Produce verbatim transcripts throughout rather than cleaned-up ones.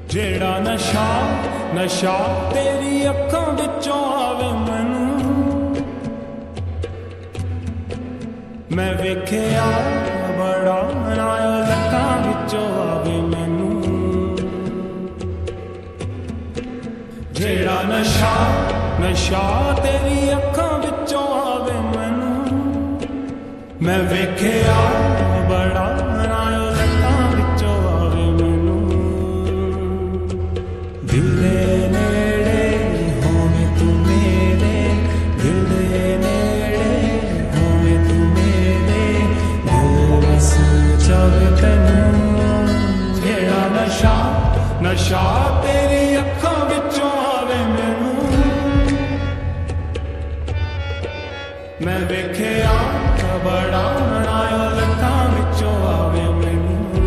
जेड़ा नशा नशा तेरी अखां विचों आवे मैनू मैं वेखिया बड़ा नाया लखां विचों आवे मैनू जेड़ा नशा नशा तेरी अखां विचों आवे मैनू मैं वेखिया बड़ा नाया लखां विचों आवे मैनू दिल दे नेड़े होवे तू मेरे दिल दे नेड़े होवे तू मेरे दिल बस जावे तैनू जेड़ा नशा नशा तेरी अखां विचों आवे मैनू मैं वेखिया बड़ा नाया लखां विचों आवे मैनू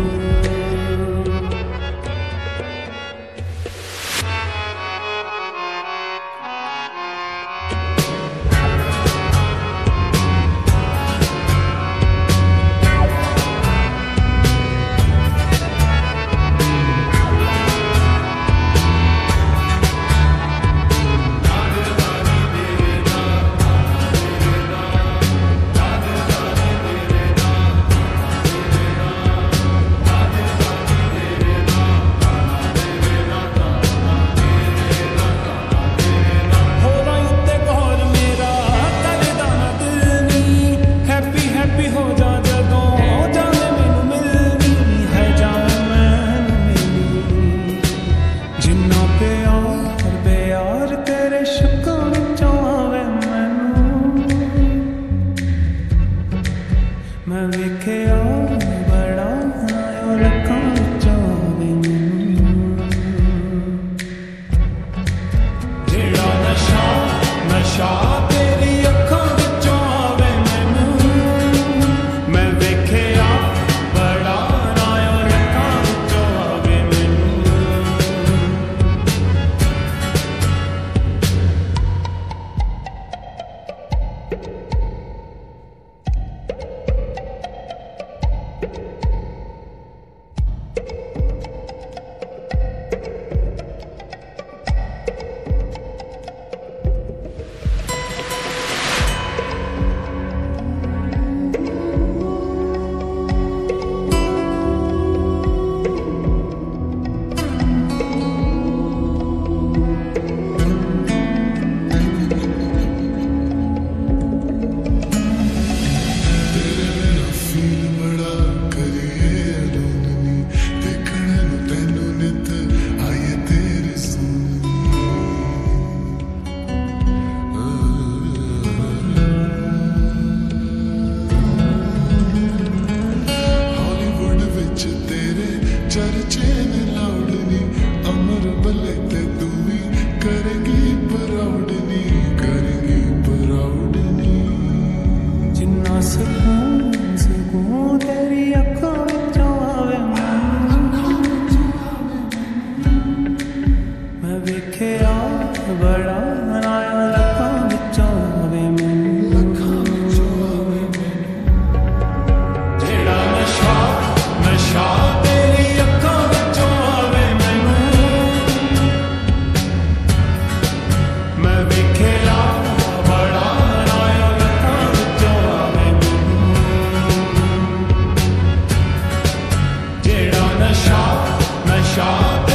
मैं वेखिया बड़ा नाया लखां विचों आवे मैनू जेड़ा नशा नशा तेरी अखां विचों आवे मैनू मैं वेखिया बड़ा नाया लखां विचों आवे मैनू चर्चे ने लाउडनी अमर भले ते तू भी करेगी प्राउडनी करेगी प्राउडनी जिन्ना सकून सकून तेरी अखां विचों आवे मैं वेखिया बड़ा नाया लखां विचों आवे मैनू जेड़ा नशा नशा नशा